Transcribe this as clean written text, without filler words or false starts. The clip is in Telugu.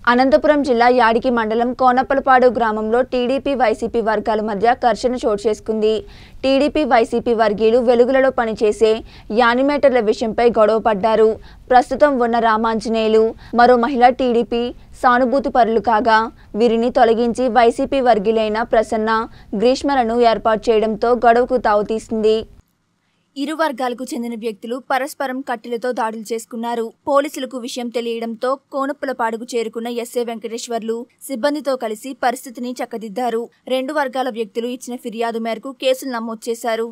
అనంతపురం జిల్లా యాడికి మండలం కోనప్పలపాడు గ్రామంలో టీడీపీ వైసీపీ వర్గాల మధ్య ఘర్షణ చోటు చేసుకుంది. టీడీపీ వైసీపీ వర్గీయులు వెలుగులలో పనిచేసే యానిమేటర్ల విషయంపై గొడవ పడ్డారు. ప్రస్తుతం ఉన్న రామాంజనేయులు మరో మహిళా టీడీపీ సానుభూతి పరులు కాగా వీరిని తొలగించి వైసీపీ వర్గీయులైన ప్రసన్న, గ్రీష్మలను ఏర్పాటు చేయడంతో గొడవకు తావుతీసింది. ఇరు వర్గాలకు చెందిన వ్యక్తులు పరస్పరం కట్టెలతో దాడులు చేసుకున్నారు. పోలీసులకు విషయం తెలియడంతో కోనప్పలపాడుకు చేరుకున్న ఎస్ఐ వెంకటేశ్వర్లు సిబ్బందితో కలిసి పరిస్థితిని చక్కదిద్దారు. రెండు వర్గాల వ్యక్తులు ఇచ్చిన ఫిర్యాదు మేరకు కేసులు నమోదు చేశారు.